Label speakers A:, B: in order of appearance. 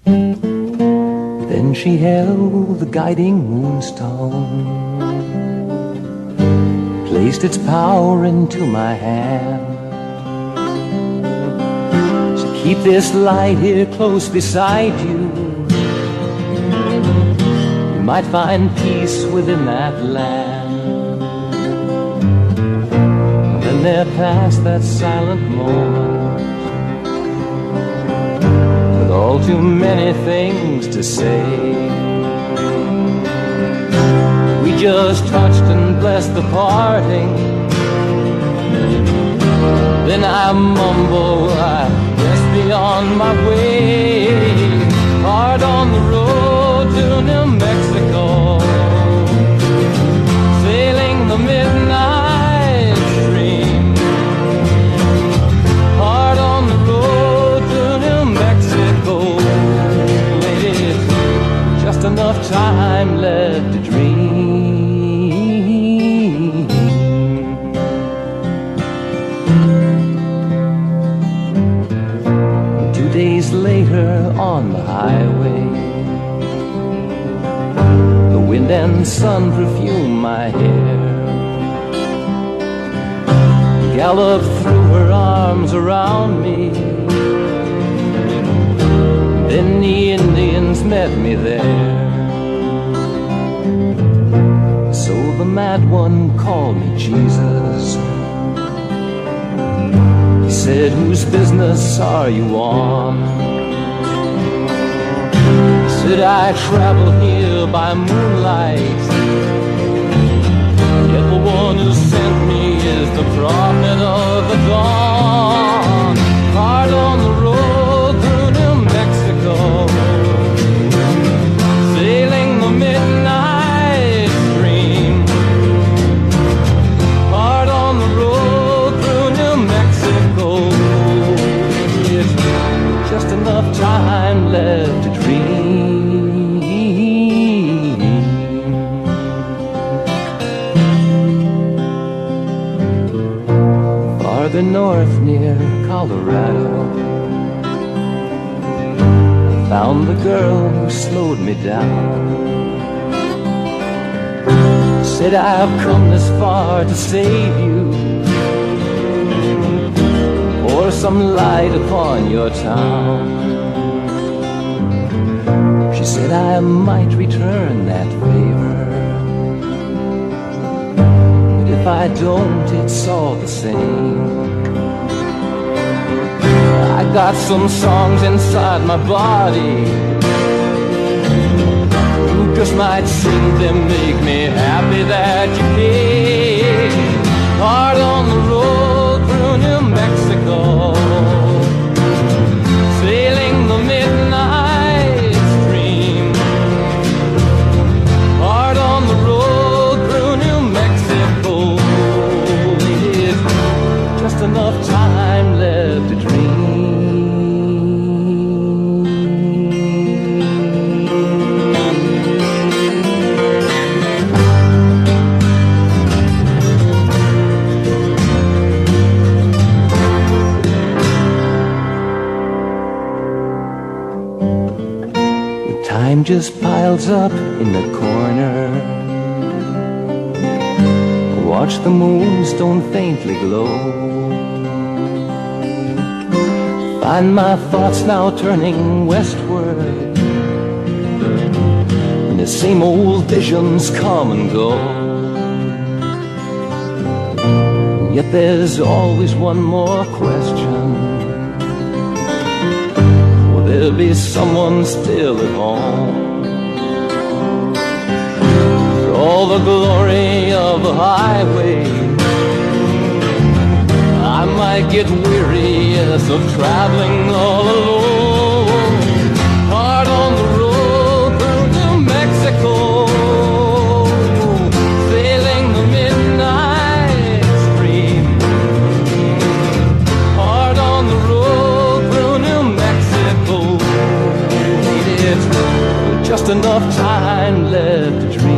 A: Then she held the guiding moonstone, placed its power into my hand. So keep this light here close beside you. You might find peace within that land. Then there passed that silent moment, with all too many things to say. We just touched and blessed the parting. Then I mumble, I guess beyond my way. Hard on the road to New Mexico, sailing the midnight stream. Hard on the road to New Mexico, ladies, just enough time left to dream. 2 days later on the highway, the wind and sun perfume my hair. Galloped through her arms around me. Then the Indians met me there. So the mad one called me Jesus. He said, whose business are you on? He said, I travel here by moonlight, yet the one who sent me is the prophet of the dawn. Hard on the road through New Mexico, sailing the midnight stream. Hard on the road through New Mexico, it's just enough time left to dream. Farther north near Colorado, I found the girl who slowed me down. Said, I've come this far to save you, pour some light upon your town. She said I might return that favor, but if I don't, it's all the same. I got some songs inside my body, you just might sing them, make me happy that you came. Hard on the road through New Mexico, sailing the midnight stream. Hard on the road through New Mexico, it's just enough time left to dream. Time just piles up in the corner. Watch the moonstone faintly glow. Find my thoughts now turning westward, and the same old visions come and go. And yet there's always one more question. There'll be someone still at home. For all the glory of the highway, I might get weary, yes, of traveling all alone. Hard on the road through New Mexico, sailing the midnight stream. Hard on the road through New Mexico, it's just enough time left to dream.